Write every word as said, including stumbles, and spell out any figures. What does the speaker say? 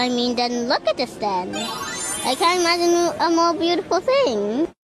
I mean, then look at this then. I can't imagine a more beautiful thing.